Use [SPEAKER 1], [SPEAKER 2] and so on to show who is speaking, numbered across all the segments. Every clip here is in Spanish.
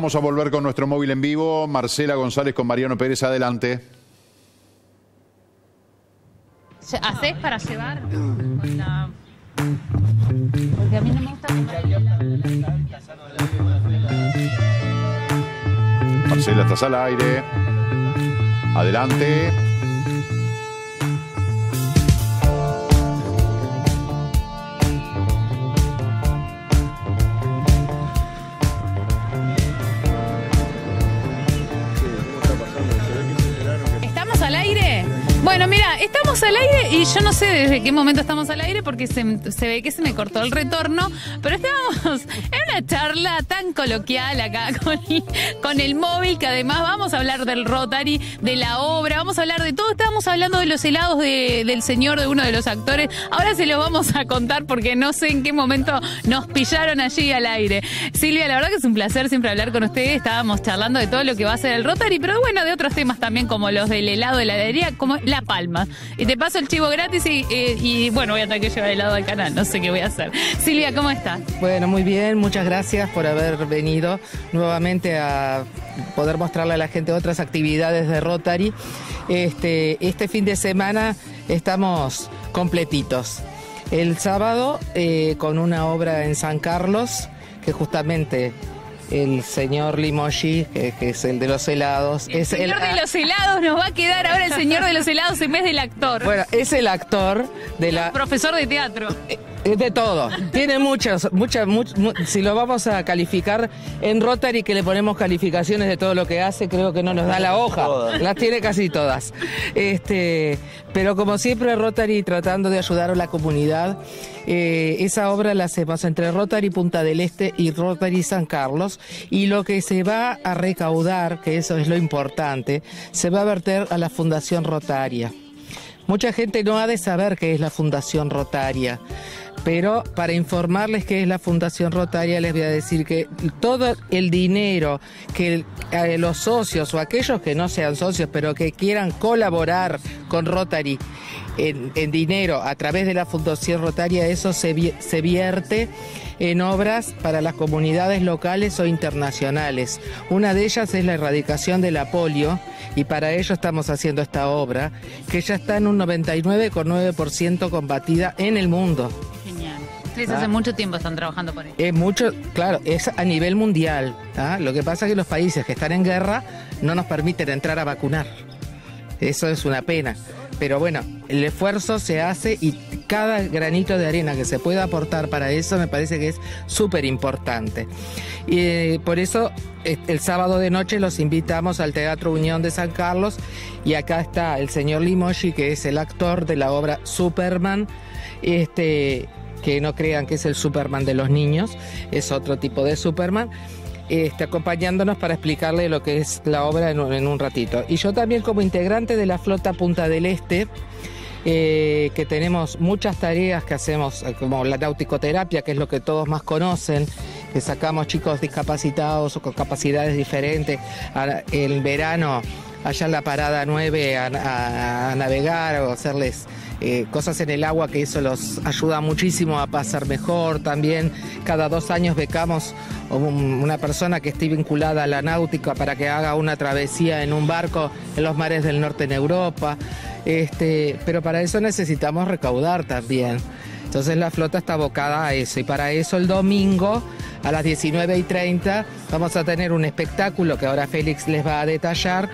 [SPEAKER 1] vamos a volver con nuestro móvil en vivo. Marcela González con Mariano Pérez, adelante.
[SPEAKER 2] ¿Hacés para llevar? Porque a mí no me gusta comer.
[SPEAKER 1] Marcela, estás al aire. Adelante.
[SPEAKER 2] ¿Estamos al aire? Bueno, mira, estamos al aire y yo no sé desde qué momento estamos al aire porque se ve que se me cortó el retorno, pero estábamos en una charla tan coloquial acá con el móvil, que además vamos a hablar del Rotary, de la obra, vamos a hablar de todo. Estábamos hablando de los helados del señor, de uno de los actores. Ahora se los vamos a contar porque no sé en qué momento nos pillaron allí al aire. Silvia, la verdad que es un placer siempre hablar con ustedes. Estábamos charlando de todo lo que va a ser el Rotary, pero bueno, de otros temas también, como los del helado de la heladería, como La Palma. Y te paso el chivo gratis y bueno, voy a tener que llevar helado al canal, no sé qué voy a hacer. Silvia, ¿cómo estás?
[SPEAKER 3] Bueno, muy bien, muchas gracias por haber venido nuevamente a poder mostrarle a la gente otras actividades de Rotary. Este fin de semana estamos completitos. El sábado con una obra en San Carlos, que justamente el señor Limoshi, que es el de los helados.
[SPEAKER 2] El señor de los helados, nos va a quedar ahora el señor de los helados en vez del actor.
[SPEAKER 3] Bueno, es el actor de la...
[SPEAKER 2] Profesor de teatro.
[SPEAKER 3] De todo. Tiene muchas, si lo vamos a calificar en Rotary, que le ponemos calificaciones de todo lo que hace, creo que no nos da la hoja. Las tiene casi todas. Pero como siempre Rotary tratando de ayudar a la comunidad, esa obra la hacemos entre Rotary Punta del Este y Rotary San Carlos, y lo que se va a recaudar, que eso es lo importante, se va a verter a la Fundación Rotaria. Mucha gente no ha de saber qué es la Fundación Rotaria, pero para informarles qué es la Fundación Rotaria les voy a decir que todo el dinero que los socios o aquellos que no sean socios pero que quieran colaborar con Rotary en dinero a través de la Fundación Rotaria, eso se vierte en obras para las comunidades locales o internacionales. Una de ellas es la erradicación de la polio, y para ello estamos haciendo esta obra, que ya está en un 99,9% combatida en el mundo.
[SPEAKER 2] Genial. Ustedes hace mucho tiempo están trabajando por eso.
[SPEAKER 3] Es mucho, claro, es a nivel mundial. Lo que pasa es que los países que están en guerra no nos permiten entrar a vacunar. Eso es una pena. Pero bueno, el esfuerzo se hace y cada granito de arena que se pueda aportar para eso me parece que es súper importante. Y por eso el sábado de noche los invitamos al Teatro Unión de San Carlos, y acá está el señor Limoshi, que es el actor de la obra Superman, que no crean que es el Superman de los niños, es otro tipo de Superman. Acompañándonos para explicarle lo que es la obra en un ratito. Y yo también, como integrante de la Flota Punta del Este, que tenemos muchas tareas que hacemos, como la nauticoterapia, que es lo que todos más conocen, que sacamos chicos discapacitados o con capacidades diferentes en verano allá en la Parada 9 a navegar o hacerles cosas en el agua, que eso los ayuda muchísimo a pasar mejor. También cada 2 años becamos una persona que esté vinculada a la náutica para que haga una travesía en un barco en los mares del norte en Europa. Pero para eso necesitamos recaudar también. Entonces la flota está abocada a eso, y para eso el domingo a las 19:30 vamos a tener un espectáculo que ahora Félix les va a detallar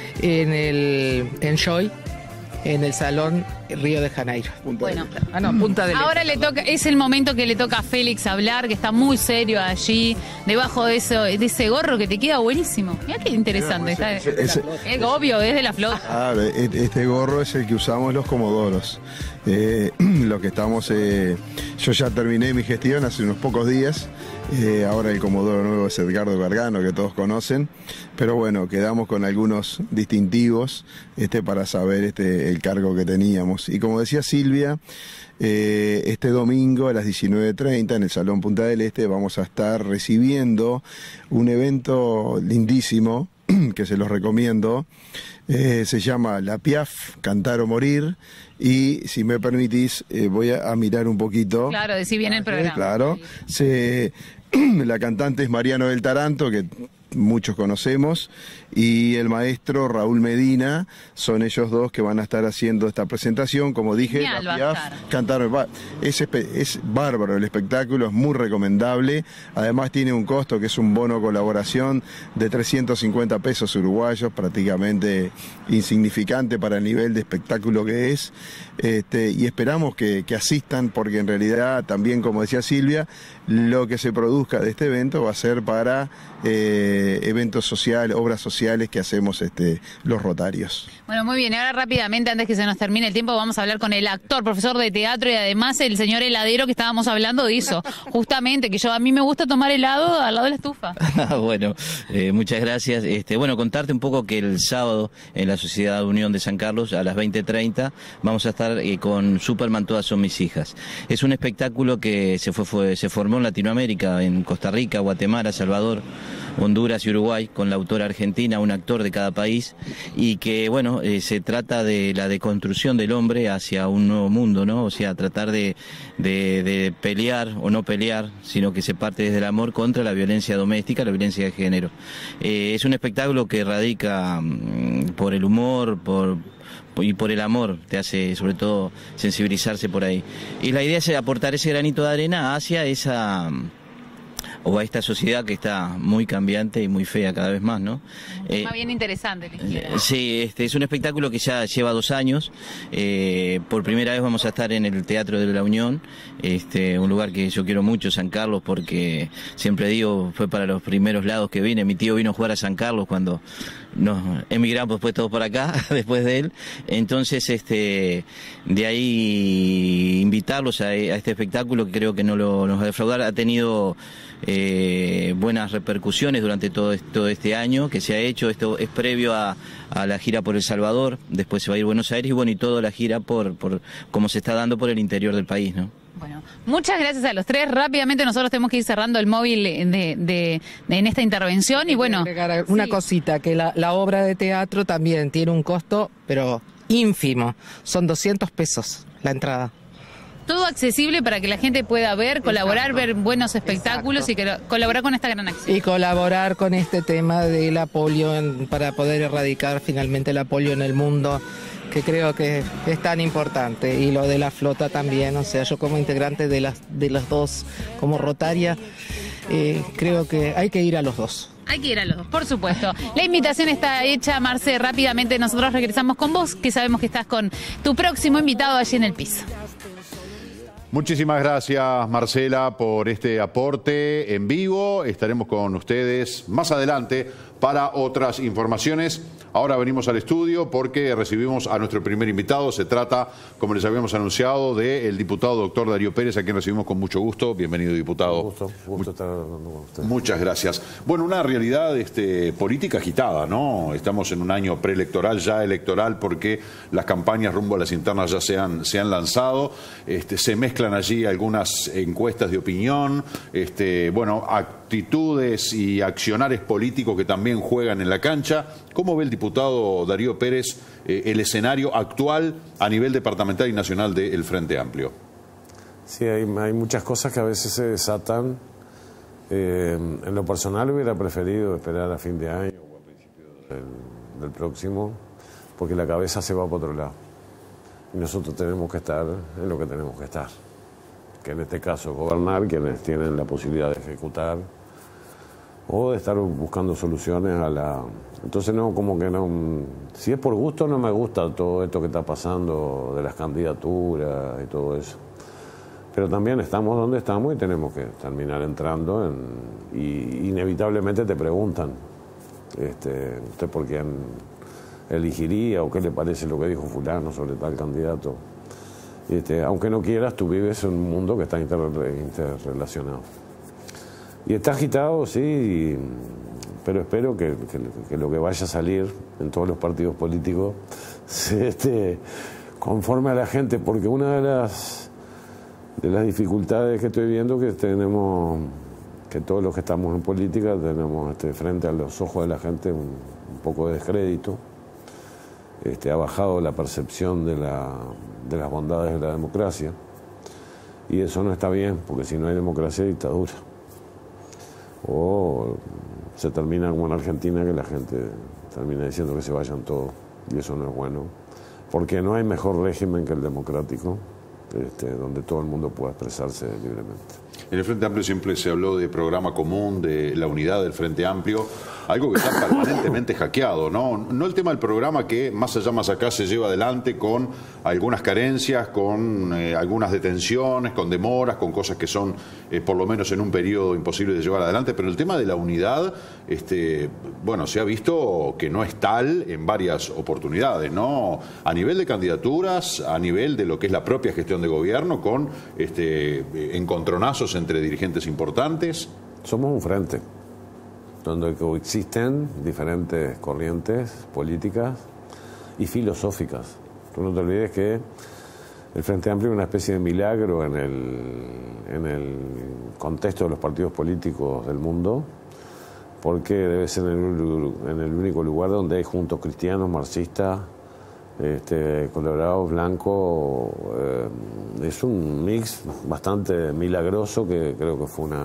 [SPEAKER 3] en Joy, en el Salón Río de Janeiro. Punta del
[SPEAKER 2] Ahora
[SPEAKER 3] Este.
[SPEAKER 2] es el momento que le toca a Félix hablar, que está muy serio allí, debajo de ese gorro que te queda buenísimo. Mirá qué interesante. Es obvio, es de la flota.
[SPEAKER 4] Claro, este gorro es el que usamos los comodoros. Lo que estamos... yo ya terminé mi gestión hace unos pocos días. Ahora el comodoro nuevo es Edgardo Gargano, que todos conocen. Pero bueno, quedamos con algunos distintivos para saber el cargo que teníamos. Y como decía Silvia, este domingo a las 19:30 en el Salón Punta del Este vamos a estar recibiendo un evento lindísimo que se los recomiendo. Se llama La Piaf, Cantar o Morir, y si me permitís voy a mirar un poquito.
[SPEAKER 2] Claro, decir bien el programa.
[SPEAKER 4] Claro. La cantante es Mariano del Taranto, que muchos conocemos, y el maestro Raúl Medina. Son ellos dos que van a estar haciendo esta presentación. Como dije,
[SPEAKER 2] Genial,
[SPEAKER 4] la
[SPEAKER 2] va a
[SPEAKER 4] Piaf
[SPEAKER 2] estar.
[SPEAKER 4] cantaron. Es bárbaro el espectáculo, es muy recomendable. Además tiene un costo que es un bono colaboración de 350 pesos uruguayos, prácticamente insignificante para el nivel de espectáculo que es. Y esperamos que asistan, porque en realidad también, como decía Silvia, lo que se produzca de este evento va a ser para eventos sociales, obras sociales que hacemos los rotarios.
[SPEAKER 2] Bueno, muy bien. Y ahora rápidamente, antes que se nos termine el tiempo, vamos a hablar con el actor, profesor de teatro y además el señor heladero que estábamos hablando de eso. Justamente, que a mí me gusta tomar helado al lado de la estufa.
[SPEAKER 5] Bueno, muchas gracias. Bueno, contarte un poco que el sábado en la Sociedad Unión de San Carlos a las 20:30 vamos a estar con Superman, todas son mis hijas. Es un espectáculo que se formó en Latinoamérica, en Costa Rica, Guatemala, Salvador, Honduras y Uruguay, con la autora argentina, un actor de cada país, y que, bueno, se trata de la deconstrucción del hombre hacia un nuevo mundo, ¿no? O sea, tratar de pelear o no pelear, sino que se parte desde el amor contra la violencia doméstica, la violencia de género. Es un espectáculo que radica por el humor, y por el amor, te hace sobre todo sensibilizarse por ahí. Y la idea es aportar ese granito de arena hacia a esta sociedad que está muy cambiante y muy fea cada vez más, ¿no?
[SPEAKER 2] Más bien interesante.
[SPEAKER 5] Sí, es un espectáculo que ya lleva 2 años. Por primera vez vamos a estar en el Teatro de la Unión, un lugar que yo quiero mucho, San Carlos, porque siempre digo, fue para los primeros lados que vine. Mi tío vino a jugar a San Carlos cuando nos emigramos después todos por acá, después de él. Entonces, de ahí invitarlos a este espectáculo, que creo que no nos va a defraudar. Ha tenido buenas repercusiones durante todo este año que se ha hecho. Esto es previo a la gira por El Salvador, después se va a ir a Buenos Aires, y bueno, y toda la gira por como se está dando por el interior del país, ¿no?
[SPEAKER 2] Bueno, muchas gracias a los tres. Rápidamente nosotros tenemos que ir cerrando el móvil en esta intervención y bueno.
[SPEAKER 3] Agregar una cosita, que la obra de teatro también tiene un costo, pero ínfimo. Son 200 pesos la entrada.
[SPEAKER 2] Todo accesible para que la gente pueda ver, colaborar, ver buenos espectáculos. Exacto. Y colaborar con esta gran acción.
[SPEAKER 3] Y colaborar con este tema de la polio para poder erradicar finalmente la polio en el mundo, que creo que es tan importante. Y lo de la flota también, o sea, yo como integrante de las dos, como rotaria, creo que hay que ir a los dos.
[SPEAKER 2] Hay que ir a los dos, por supuesto. La invitación está hecha, Marce. Rápidamente nosotros regresamos con vos, que sabemos que estás con tu próximo invitado allí en el piso.
[SPEAKER 1] Muchísimas gracias, Marcela, por este aporte en vivo. Estaremos con ustedes más adelante para otras informaciones. Ahora venimos al estudio porque recibimos a nuestro primer invitado. Se trata, como les habíamos anunciado, del diputado doctor Darío Pérez, a quien recibimos con mucho gusto. Bienvenido, diputado.
[SPEAKER 6] Gusto estar hablando con usted.
[SPEAKER 1] Muchas gracias. Bueno, una realidad política agitada, ¿no? Estamos en un año preelectoral, ya electoral, porque las campañas rumbo a las internas ya se han lanzado. Se mezclan allí algunas encuestas de opinión, bueno, actitudes y accionares políticos que también juegan en la cancha. ¿Cómo ve el diputado Darío Pérez el escenario actual a nivel departamental y nacional del Frente Amplio?
[SPEAKER 6] Sí, hay muchas cosas que a veces se desatan. En lo personal hubiera preferido esperar a fin de año o a principios del próximo, porque la cabeza se va para otro lado. Y nosotros tenemos que estar en lo que tenemos que estar, que en este caso gobernar, quienes tienen la posibilidad de ejecutar, o de estar buscando soluciones a la... Entonces no, como que no... Si es por gusto, no me gusta todo esto que está pasando de las candidaturas y todo eso. Pero también estamos donde estamos y tenemos que terminar entrando y inevitablemente te preguntan usted por quién elegiría o qué le parece lo que dijo fulano sobre tal candidato. Aunque no quieras, tú vives en un mundo que está interrelacionado. Y está agitado, sí, pero espero que lo que vaya a salir en todos los partidos políticos se conforme a la gente, porque una de las dificultades que estoy viendo que tenemos, que todos los que estamos en política tenemos frente a los ojos de la gente un poco de descrédito. Ha bajado la percepción de las bondades de la democracia, y eso no está bien, porque si no hay democracia hay dictadura, o se termina como en Argentina, que la gente termina diciendo que se vayan todos, y eso no es bueno, porque no hay mejor régimen que el democrático, donde todo el mundo pueda expresarse libremente.
[SPEAKER 1] En el Frente Amplio siempre se habló de programa común, de la unidad del Frente Amplio, algo que está permanentemente hackeado, ¿no? No el tema del programa que más allá más acá se lleva adelante con algunas carencias, con algunas detenciones, con demoras, con cosas que son por lo menos en un periodo imposible de llevar adelante, pero el tema de la unidad, bueno, se ha visto que no es tal en varias oportunidades, ¿no? A nivel de candidaturas, a nivel de lo que es la propia gestión de gobierno, con encontronazos entre dirigentes importantes.
[SPEAKER 6] Somos un frente donde coexisten diferentes corrientes políticas y filosóficas. Tú no te olvides que el Frente Amplio es una especie de milagro en el contexto de los partidos políticos del mundo, porque debe ser en el único lugar donde hay juntos cristianos, marxistas, colorados, blancos. Es un mix bastante milagroso que creo que fue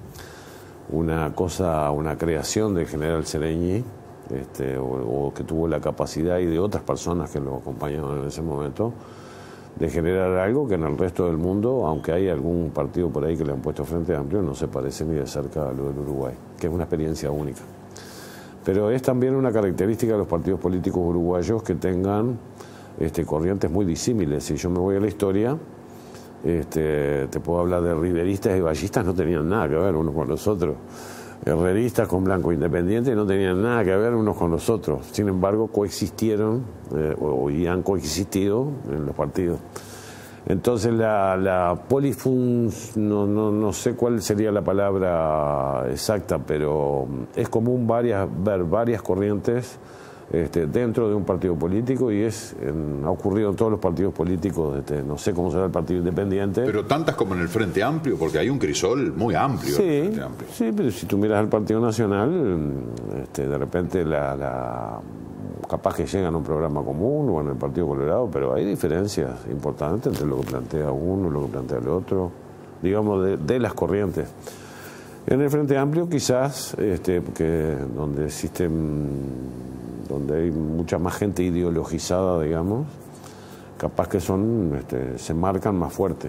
[SPEAKER 6] una creación del general Seregni, o que tuvo la capacidad, y de otras personas que lo acompañaban en ese momento, de generar algo que en el resto del mundo, aunque hay algún partido por ahí que le han puesto Frente Amplio, no se parece ni de cerca a lo del Uruguay, que es una experiencia única. Pero es también una característica de los partidos políticos uruguayos que tengan corrientes muy disímiles. Si yo me voy a la historia, te puedo hablar de riveristas y vallistas, no tenían nada que ver unos con los otros. Herreristas con Blanco Independiente no tenían nada que ver unos con los otros. Sin embargo, coexistieron y han coexistido en los partidos. Entonces la no sé cuál sería la palabra exacta, pero es común ver varias corrientes dentro de un partido político, y ha ocurrido en todos los partidos políticos, no sé cómo será el Partido Independiente. Pero
[SPEAKER 1] tantas como en el Frente Amplio, porque hay un crisol muy amplio.
[SPEAKER 6] Sí,
[SPEAKER 1] en el Frente Amplio. Sí,
[SPEAKER 6] pero si tú miras al Partido Nacional, de repente capaz que llegan a un programa común, o en el Partido Colorado, pero hay diferencias importantes entre lo que plantea uno y lo que plantea el otro, digamos, de las corrientes. En el Frente Amplio quizás, porque donde hay mucha más gente ideologizada, digamos, capaz que se marcan más fuerte.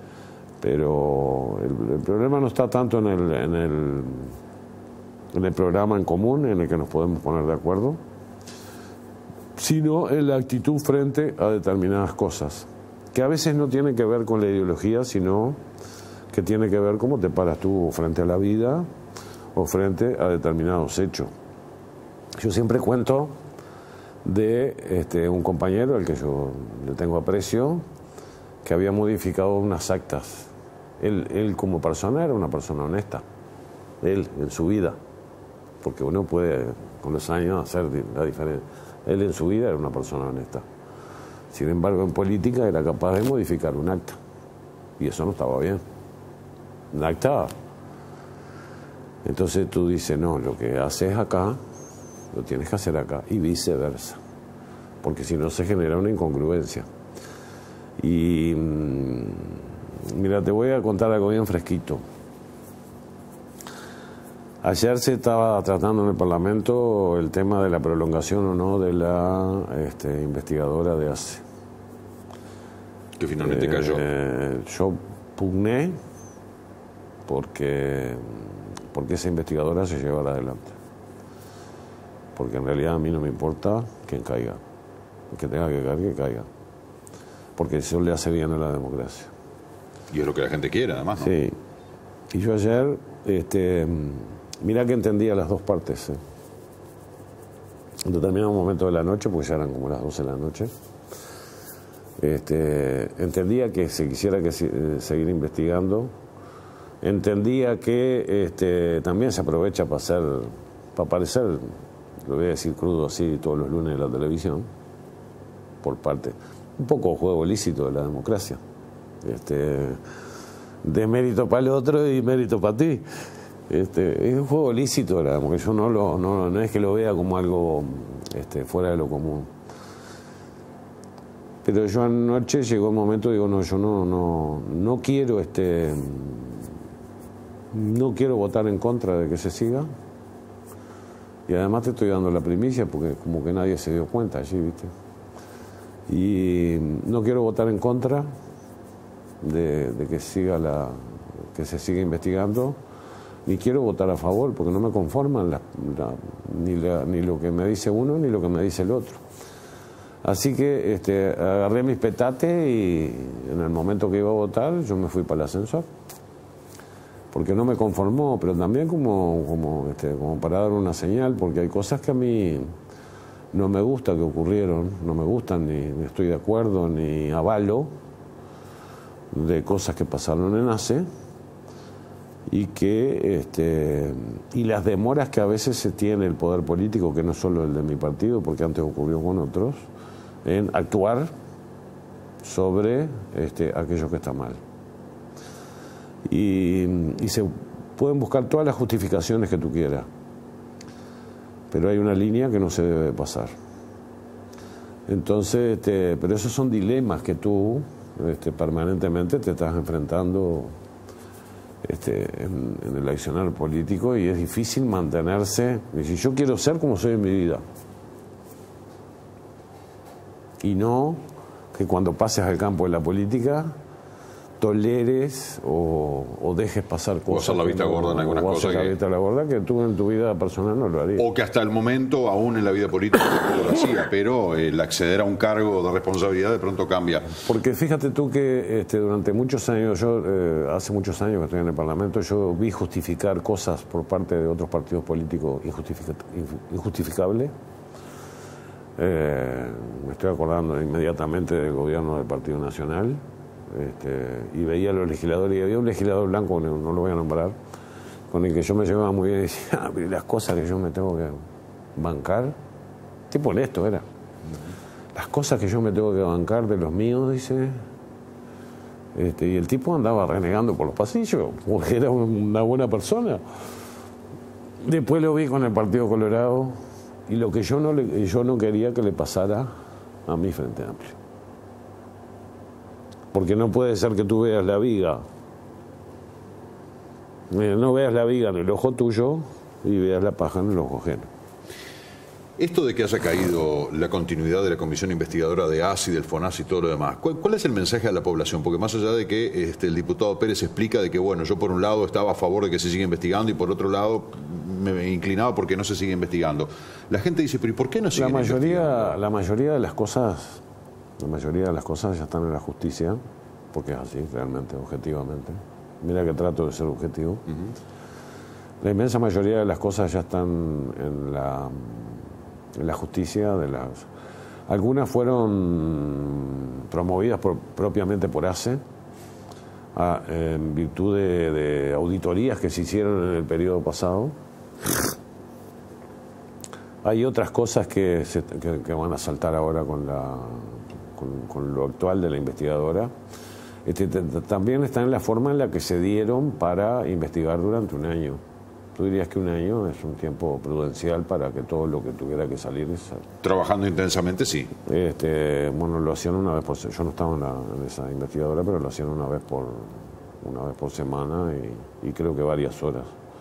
[SPEAKER 6] Pero el problema no está tanto en el programa en común, en el que nos podemos poner de acuerdo, sino en la actitud frente a determinadas cosas, que a veces no tiene que ver con la ideología, sino que tiene que ver cómo te paras tú frente a la vida o frente a determinados hechos. Yo siempre cuento de un compañero al que yo le tengo aprecio, que había modificado unas actas. Él como persona era una persona honesta, él en su vida, porque uno puede con los años hacer la diferencia. Él en su vida era una persona honesta. Sin embargo, en política era capaz de modificar un acta, y eso no estaba bien. Un acta. Entonces tú dices, no, lo que haces acá lo tienes que hacer acá, y viceversa, porque si no se genera una incongruencia. Y mira, te voy a contar algo bien fresquito. Ayer se estaba tratando en el Parlamento el tema de la prolongación o no de la investigadora de ACE,
[SPEAKER 1] que finalmente cayó.
[SPEAKER 6] Yo pugné porque esa investigadora se llevara adelante, porque en realidad a mí no me importa quién caiga, el que tenga que caer, que caiga, porque eso le hace bien a la democracia.
[SPEAKER 1] Y es lo que la gente quiere, además, ¿no?
[SPEAKER 6] Sí. Y yo ayer, mira que entendía las dos partes. En determinado momento de la noche, porque ya eran como las 12 de la noche, entendía que se quisiera seguir investigando. Entendía que también se aprovecha para aparecer, lo voy a decir crudo así, todos los lunes de la televisión, por parte, un poco juego ilícito de la democracia, de mérito para el otro y mérito para ti. Es un juego ilícito de la democracia. Yo no es que lo vea como algo fuera de lo común. Pero yo anoche llegó un momento, digo, no, yo no quiero no quiero votar en contra de que se siga, Y además te estoy dando la primicia porque como que nadie se dio cuenta allí, ¿viste? Y no quiero votar en contra de que se siga investigando, ni quiero votar a favor porque no me conforman ni lo que me dice uno ni lo que me dice el otro. Así que agarré mis petates y en el momento que iba a votar yo me fui para el ascensor. Porque no me conformó, pero también como para dar una señal, porque hay cosas que a mí no me gusta que ocurrieron, no me gustan, ni estoy de acuerdo, ni avalo de cosas que pasaron en ACE, y y las demoras que a veces se tiene el poder político, que no es solo el de mi partido, porque antes ocurrió con otros, en actuar sobre aquello que está mal. Y se pueden buscar todas las justificaciones que tú quieras, pero hay una línea que no se debe pasar. Entonces, pero esos son dilemas que tú permanentemente te estás enfrentando en el accionar político, y es difícil mantenerse. Y si yo quiero ser como soy en mi vida, y no que cuando pases al campo de la política toleres o dejes pasar cosas.
[SPEAKER 1] O hacer la vista gorda en algunas cosas.
[SPEAKER 6] La vista gorda que tú en tu vida personal no lo harías.
[SPEAKER 1] O que hasta el momento, aún en la vida política, no lo hacía, pero el acceder a un cargo de responsabilidad de pronto cambia.
[SPEAKER 6] Porque fíjate tú que durante muchos años, hace muchos años que estoy en el Parlamento, yo vi justificar cosas por parte de otros partidos políticos injustificables. Me estoy acordando inmediatamente del gobierno del Partido Nacional. Y veía a los legisladores, y había un legislador blanco, no lo voy a nombrar, con el que yo me llevaba muy bien, y decía, pero las cosas que yo me tengo que bancar, tipo honesto era, las cosas que yo me tengo que bancar de los míos, dice, y el tipo andaba renegando por los pasillos, porque era una buena persona. Después lo vi con el Partido Colorado, y lo que yo no quería que le pasara a mi Frente Amplio. Porque no puede ser que tú veas la viga, no veas la viga en el ojo tuyo y veas la paja en el ojo ajeno.
[SPEAKER 1] Esto de que haya caído la continuidad de la comisión investigadora de ACE y del FONASA y todo lo demás, ¿cuál es el mensaje a la población? Porque más allá de que el diputado Pérez explica de que, bueno, yo por un lado estaba a favor de que se siga investigando y por otro lado me inclinaba porque no se sigue investigando. La gente dice, pero ¿y por qué no sigue investigando?
[SPEAKER 6] La mayoría de las cosas ya están en la justicia, porque es así, realmente, objetivamente. Mira que trato de ser objetivo. Uh-huh. La inmensa mayoría de las cosas ya están en la justicia. Algunas fueron promovidas propiamente por ACE, en virtud de auditorías que se hicieron en el periodo pasado. Hay otras cosas que van a saltar ahora con lo actual de la investigadora. También está en la forma en la que se dieron para investigar durante un año. Tú dirías que un año es un tiempo prudencial para que todo lo que tuviera que salir...
[SPEAKER 1] Trabajando intensamente, sí.
[SPEAKER 6] Bueno, lo hacían una vez por... Yo no estaba en esa investigadora, pero lo hacían una vez por semana y creo que varias horas.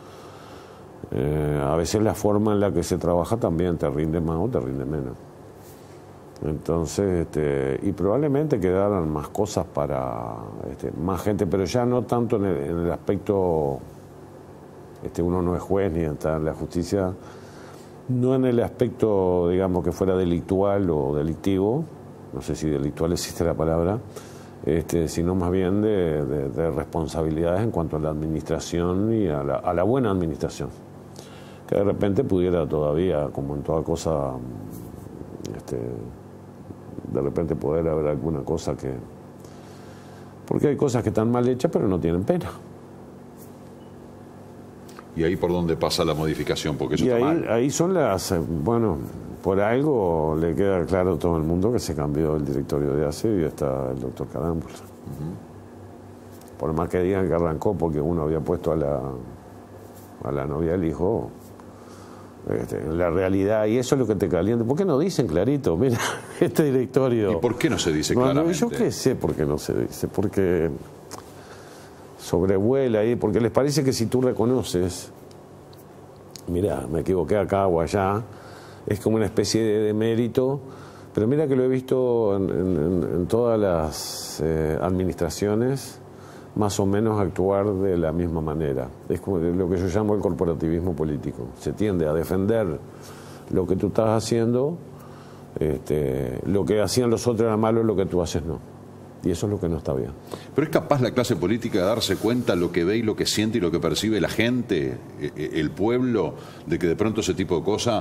[SPEAKER 6] A veces la forma en la que se trabaja también te rinde más o te rinde menos. Entonces, y probablemente quedaran más cosas para más gente, pero ya no tanto en el aspecto, uno no es juez ni está en la justicia, no en el aspecto, digamos, que fuera delictual o delictivo, no sé si delictual existe la palabra, sino más bien de responsabilidades en cuanto a la administración y a la buena administración, que de repente pudiera todavía, como en toda cosa, de repente poder haber alguna cosa que... Porque hay cosas que están mal hechas pero no tienen pena.
[SPEAKER 1] ¿Y ahí por dónde pasa la modificación? Porque eso
[SPEAKER 6] y
[SPEAKER 1] está mal.
[SPEAKER 6] Ahí son las... Bueno, por algo le queda claro a todo el mundo que se cambió el directorio de ACE y está el doctor Carámbula. Uh-huh. Por más que digan que arrancó porque uno había puesto a la novia del hijo... la realidad, y eso es lo que te calienta. ¿Por qué no dicen clarito? Mira, este directorio...
[SPEAKER 1] ¿Y por qué no se dice claramente?
[SPEAKER 6] Yo qué sé por qué no se dice. Porque sobrevuela ahí, porque les parece que si tú reconoces mira, me equivoqué acá o allá, es como una especie de mérito, pero mira que lo he visto en todas las administraciones, más o menos actuar de la misma manera. Es como lo que yo llamo el corporativismo político. Se tiende a defender lo que tú estás haciendo, lo que hacían los otros era malo, lo que tú haces no. Y eso es lo que no está bien.
[SPEAKER 1] ¿Pero es capaz la clase política de darse cuenta lo que ve y lo que siente y lo que percibe la gente, el pueblo, de que de pronto ese tipo de cosas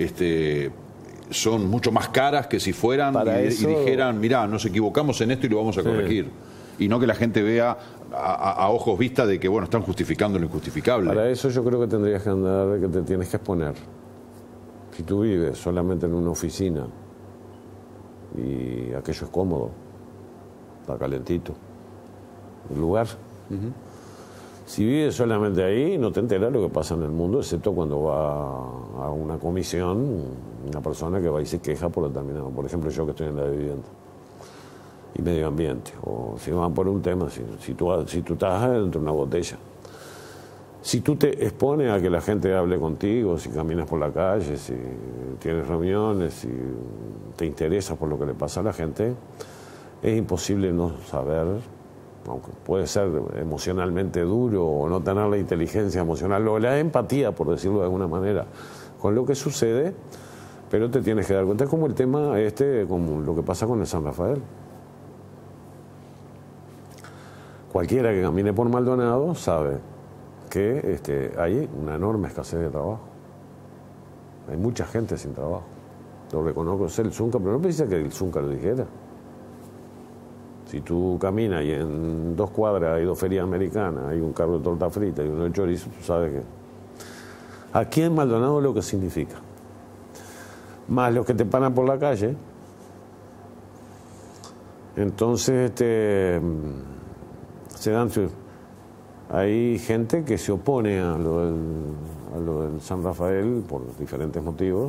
[SPEAKER 1] son mucho más caras que si fueran y dijeran, mirá, nos equivocamos en esto y lo vamos a corregir? Y no que la gente vea a ojos vistas de que, bueno, están justificando lo injustificable.
[SPEAKER 6] Para eso yo creo que tendrías que andar, que te tienes que exponer. Si tú vives solamente en una oficina y aquello es cómodo, está calentito, el lugar. Si vives solamente ahí, no te enteras lo que pasa en el mundo, excepto cuando va a una comisión, una persona que va y se queja por determinado. Por ejemplo, yo que estoy en la vivienda y medio ambiente, o si van por un tema, si tú estás dentro de una botella. Si tú te expones a que la gente hable contigo, si caminas por la calle, si tienes reuniones, si te interesas por lo que le pasa a la gente, es imposible no saber, aunque puede ser emocionalmente duro o no tener la inteligencia emocional o la empatía, por decirlo de alguna manera, con lo que sucede, pero te tienes que dar cuenta. Es como el tema como lo que pasa con el San Rafael. Cualquiera que camine por Maldonado sabe que hay una enorme escasez de trabajo. Hay mucha gente sin trabajo. Lo reconozco, es el Zunca, pero no precisa que el Zunca lo dijera. Si tú caminas y en 2 cuadras hay 2 ferias americanas, hay un carro de torta frita y uno de chorizo, tú sabes que aquí en Maldonado lo que significa. Más los que te paran por la calle. Entonces se dan... Hay gente que se opone a lo del San Rafael por diferentes motivos,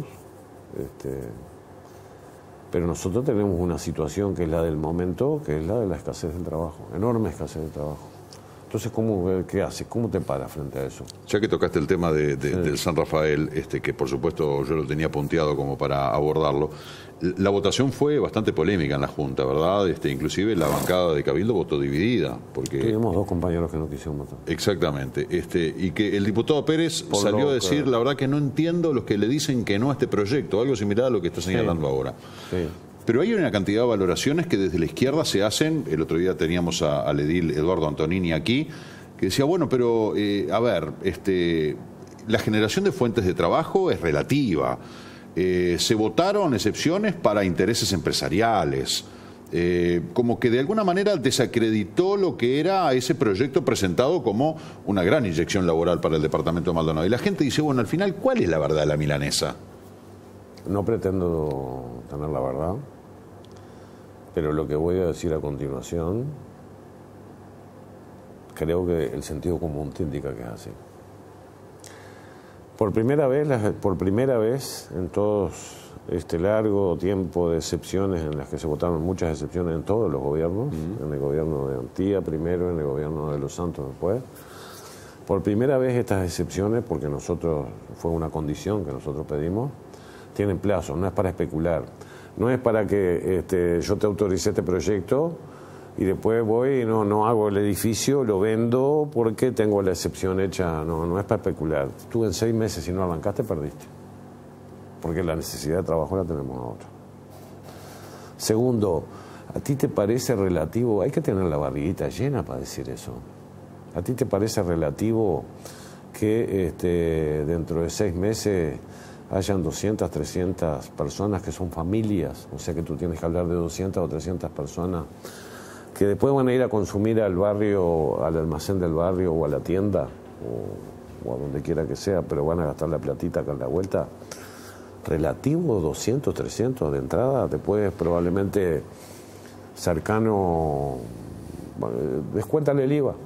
[SPEAKER 6] pero nosotros tenemos una situación que es la del momento, que es la de la escasez del trabajo, enorme escasez de trabajo. Entonces, ¿qué haces? ¿Cómo te paras frente a eso?
[SPEAKER 1] Ya que tocaste el tema del San Rafael, que por supuesto yo lo tenía punteado como para abordarlo, la votación fue bastante polémica en la Junta, ¿verdad? Inclusive la bancada de Cabildo votó dividida. Porque
[SPEAKER 6] tuvimos 2 compañeros que no quisieron votar.
[SPEAKER 1] Exactamente. Y que el diputado Pérez salió a decir, la verdad que no entiendo los que le dicen que no a este proyecto, algo similar a lo que está señalando ahora. Sí. Pero hay una cantidad de valoraciones que desde la izquierda se hacen. El otro día teníamos al edil Eduardo Antonini aquí, que decía, bueno, pero a ver, la generación de fuentes de trabajo es relativa. Se votaron excepciones para intereses empresariales. Como que de alguna manera desacreditó lo que era ese proyecto presentado como una gran inyección laboral para el departamento de Maldonado. Y la gente dice, bueno, al final, ¿cuál es la verdad de la milanesa?
[SPEAKER 6] No pretendo tener la verdad, pero lo que voy a decir a continuación, creo que el sentido común te indica que es así. Por primera vez en todo este largo tiempo de excepciones en las que se votaron muchas excepciones en todos los gobiernos, en el gobierno de Antía primero, en el gobierno de Los Santos después, por primera vez estas excepciones, porque fue una condición que nosotros pedimos, tienen plazo, no es para especular, no es para que yo te autorice este proyecto y después voy y no hago el edificio, lo vendo porque tengo la excepción hecha, no es para especular. Tú en 6 meses si no arrancaste perdiste, porque la necesidad de trabajo la tenemos ahora. Segundo, ¿a ti te parece relativo? Hay que tener la barriguita llena para decir eso. ¿A ti te parece relativo que dentro de 6 meses hayan 200, 300 personas que son familias? O sea que tú tienes que hablar de 200 o 300 personas que después van a ir a consumir al barrio, al almacén del barrio o a la tienda o a donde quiera que sea, pero van a gastar la platita acá en la vuelta. Relativo 200, 300 de entrada, después probablemente cercano, descuéntale el IVA,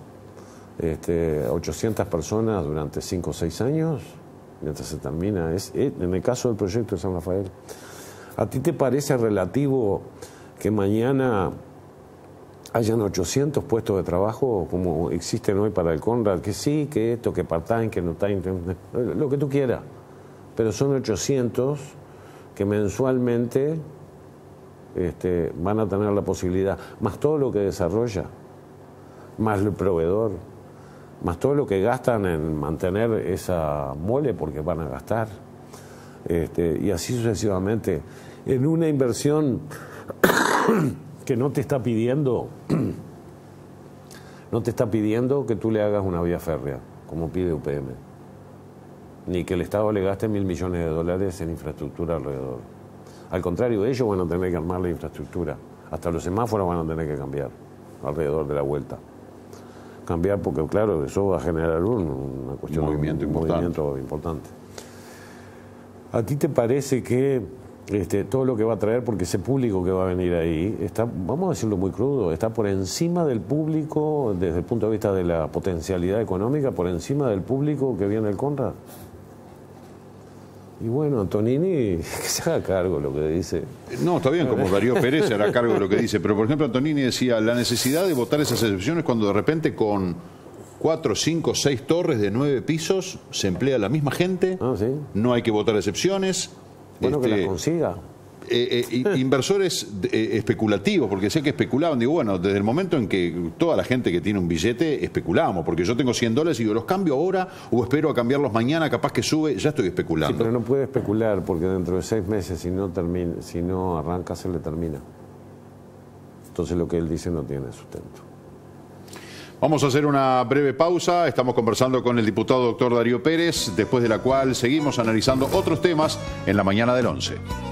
[SPEAKER 6] 800 personas durante 5 o 6 años, mientras se termina, en el caso del proyecto de San Rafael. ¿A ti te parece relativo que mañana hayan 800 puestos de trabajo como existen hoy para el Conrad, que sí, que esto, que part-time, que no time, lo que tú quieras. Pero son 800 que mensualmente van a tener la posibilidad, más todo lo que desarrolla, más el proveedor, más todo lo que gastan en mantener esa mole porque van a gastar, y así sucesivamente. En una inversión que no te está pidiendo que tú le hagas una vía férrea, como pide UPM, ni que el Estado le gaste $1.000 millones en infraestructura alrededor. Al contrario, ellos van a tener que armar la infraestructura. Hasta los semáforos van a tener que cambiar alrededor de la vuelta. Cambiar porque, claro, eso va a generar una cuestión,
[SPEAKER 1] un movimiento
[SPEAKER 6] importante. ¿A ti te parece que todo lo que va a traer, porque ese público que va a venir ahí, está, vamos a decirlo muy crudo, está por encima del público, desde el punto de vista de la potencialidad económica, por encima del público que viene el Conrad? Y bueno, Antonini, que se haga cargo de lo que dice.
[SPEAKER 1] No, está bien, como Darío Pérez se hará cargo de lo que dice, pero por ejemplo Antonini decía la necesidad de votar esas excepciones cuando de repente con 4, 5, 6 torres de 9 pisos se emplea la misma gente,
[SPEAKER 6] ¿Sí?
[SPEAKER 1] No hay que votar excepciones.
[SPEAKER 6] Bueno, que la consiga.
[SPEAKER 1] Inversores especulativos, porque sé que especulaban, digo, bueno, desde el momento en que toda la gente que tiene un billete especulamos, porque yo tengo $100 y digo, ¿los cambio ahora o espero a cambiarlos mañana, capaz que sube? Ya estoy especulando.
[SPEAKER 6] Sí, pero no puede especular porque dentro de 6 meses si no arranca se le termina. Entonces lo que él dice no tiene sustento.
[SPEAKER 1] Vamos a hacer una breve pausa, estamos conversando con el diputado doctor Darío Pérez, después de la cual seguimos analizando otros temas en la mañana del 11.